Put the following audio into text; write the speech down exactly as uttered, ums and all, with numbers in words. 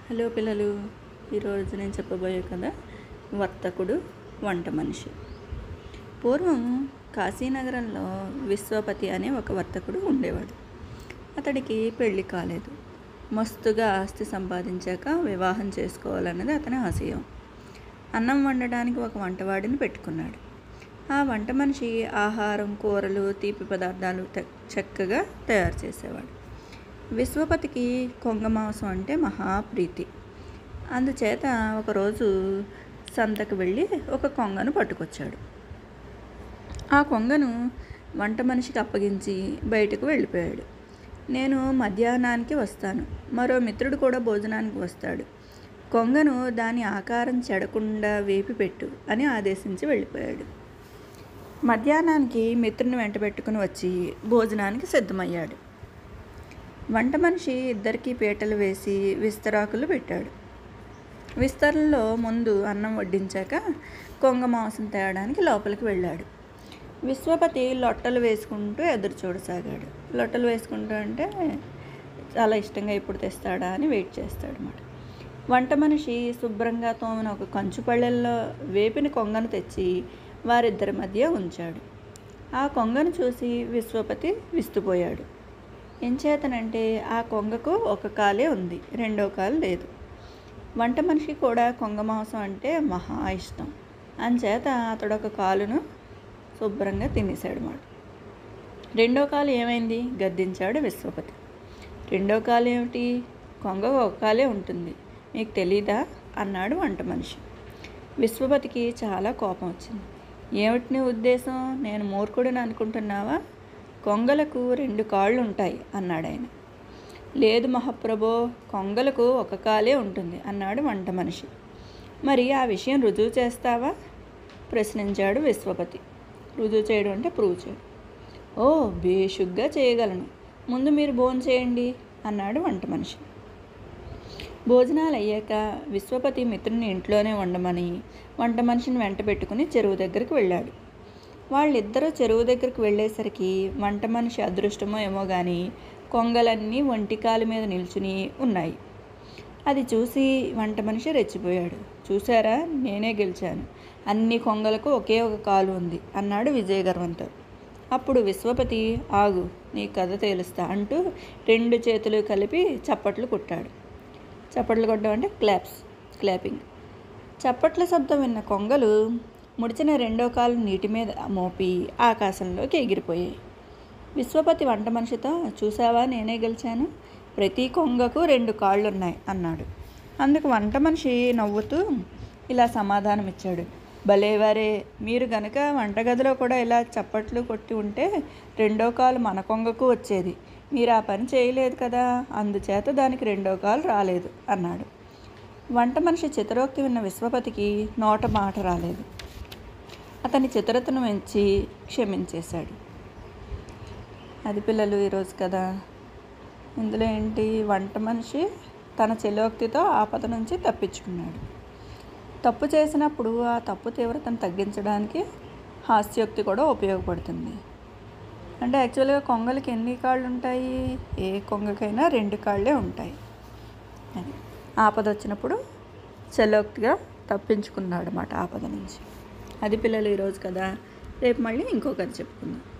Hello పిల్లలు, ఈరోజు నేను చెప్పబోయే కథ వర్తకుడు వంట మనిషి. పూర్వం కాశీనగరంలో విశ్వపతి అనే ఒక వర్తకుడు ఉండేవాడు. అతడికి పెళ్లి కాలేదు. మస్తుగా ఆస్తి సంపాదించాక వివాహం చేసుకోవాలన్నది అతని ఆశయం. అన్నం వండడానికి ఒక వంటవాడిని పెట్టుకున్నాడు. ఆ వంట మనిషి ఆహారం, కూరలు, తీపి పదార్థాలు చక్కగా తయారు చేసేవాడు. విశ్వపతికి కొంగ మాంసం అంటే మహాప్రీతి. అందుచేత ఒకరోజు సంతకు వెళ్ళి ఒక కొంగను పట్టుకొచ్చాడు. ఆ కొంగను వంట మనిషికి అప్పగించి బయటకు వెళ్ళిపోయాడు. నేను మధ్యాహ్నానికి వస్తాను, మరో మిత్రుడు కూడా భోజనానికి వస్తాడు. కొంగను దాని ఆకారం చెడకుండా వేపి పెట్టు అని ఆదేశించి వెళ్ళిపోయాడు. మధ్యాహ్నానికి మిత్రుని వెంట పెట్టుకుని వచ్చి భోజనానికి సిద్ధమయ్యాడు. వంట మనిషి ఇద్దరికీ పీటలు వేసి విస్తరాకులు పెట్టాడు. విస్తరణలో ముందు అన్నం వడ్డించాక కొంగ మాంసం తేయడానికి లోపలికి వెళ్ళాడు. విశ్వపతి లొట్టలు వేసుకుంటూ ఎదురు చూడసాగాడు. లొట్టలు వేసుకుంటూ అంటే చాలా ఇష్టంగా ఎప్పుడు తెస్తాడా అని వెయిట్ చేస్తాడు అన్నమాట. వంట మనిషి శుభ్రంగా తోమిన ఒక కంచు పళ్ళెల్లో వేపిన కొంగను తెచ్చి వారిద్దరి మధ్య ఉంచాడు. ఆ కొంగను చూసి విశ్వపతి విస్తుపోయాడు. ఎంచేతనంటే ఆ కొంగకు ఒక కాలే ఉంది, రెండో కాలు లేదు. వంట మనిషి కూడా కొంగ మాంసం అంటే మహా ఇష్టం. అంచేత అతడు ఒక కాలును శుభ్రంగా తినేశాడు మాట. రెండో కాలు ఏమైంది గద్దించాడు విశ్వపతి. రెండో కాలు ఏమిటి? కొంగ ఒక కాలే ఉంటుంది, మీకు తెలీదా అన్నాడు వంట మనిషి. విశ్వపతికి చాలా కోపం వచ్చింది. ఏమిటి నీ ఉద్దేశం? నేను మూర్ఖుడిని అనుకుంటున్నావా? కొంగలకు రెండు కాళ్ళు ఉంటాయి అన్నాడు ఆయన. లేదు మహాప్రభో, కొంగలకు ఒక కాలే ఉంటుంది అన్నాడు వంట మనిషి. మరి ఆ విషయం రుజువు చేస్తావా ప్రశ్నించాడు విశ్వపతి. రుజువు చేయడం అంటే ప్రూవ్ చేయడం. ఓ, బేషుగ్గా చేయగలను, ముందు మీరు భోజనం చేయండి అన్నాడు వంట మనిషి. భోజనాలు అయ్యాక విశ్వపతి మిత్రుని ఇంట్లోనే ఉండమని వంట మనిషిని వెంట పెట్టుకుని చెరువు దగ్గరికి వెళ్ళాడు. వాళ్ళిద్దరూ చెరువు దగ్గరికి వెళ్ళేసరికి వంట మనిషి అదృష్టమో ఏమో కానీ కొంగలన్నీ ఒంటికాలు మీద నిల్చుని ఉన్నాయి. అది చూసి వంట మనిషి రెచ్చిపోయాడు. చూసారా, నేనే గెలిచాను, అన్ని కొంగలకు ఒకే ఒక కాలు ఉంది అన్నాడు విజయగర్వంతో. అప్పుడు విశ్వపతి ఆగు, నీ కథ తేలుస్తా అంటూ రెండు చేతులు కలిపి చప్పట్లు కొట్టాడు. చప్పట్లు కొట్టడం అంటే క్లాప్స్, క్లాపింగ్. చప్పట్ల శబ్దం విన్న కొంగలు ముడిచిన రెండో కాలు నీటి మీద మోపి ఆకాశంలోకి ఎగిరిపోయాయి. విశ్వపతి వంట మనిషితో చూసావా, నేనే గెలిచాను, ప్రతి కొంగకు రెండు కాళ్ళు ఉన్నాయి అన్నాడు. అందుకు వంట మనిషి నవ్వుతూ ఇలా సమాధానం ఇచ్చాడు. భలేవారే, మీరు గనక వంటగదిలో కూడా ఇలా చప్పట్లు కొట్టి ఉంటే రెండో కాలు మన కొంగకు వచ్చేది. మీరు ఆ పని చేయలేదు కదా, అందుచేత దానికి రెండో కాలు రాలేదు అన్నాడు. వంట మనిషి చిత్రోక్తి విన్న విశ్వపతికి నోట మాట రాలేదు. అతని చిత్రతను మెచ్చి క్షమించేశాడు. అది పిల్లలు ఈరోజు కదా. ఇందులో ఏంటి, వంట మనిషి తన చిలోక్తితో ఆపద నుంచి తప్పించుకున్నాడు. తప్పు చేసినప్పుడు ఆ తప్పు తీవ్రతను తగ్గించడానికి హాస్యోక్తి కూడా ఉపయోగపడుతుంది. అంటే యాక్చువల్గా కొంగలకి ఎన్ని కాళ్ళు ఉంటాయి? ఏ కొంగకైనా రెండు కాళ్ళే ఉంటాయి. అని ఆపద వచ్చినప్పుడు చలోక్తిగా తప్పించుకున్నాడు అన్నమాట ఆపద నుంచి. అది పిల్లలు ఈరోజు కదా. రేపు మళ్ళీ ఇంకో కథ చెప్పుకుందాం.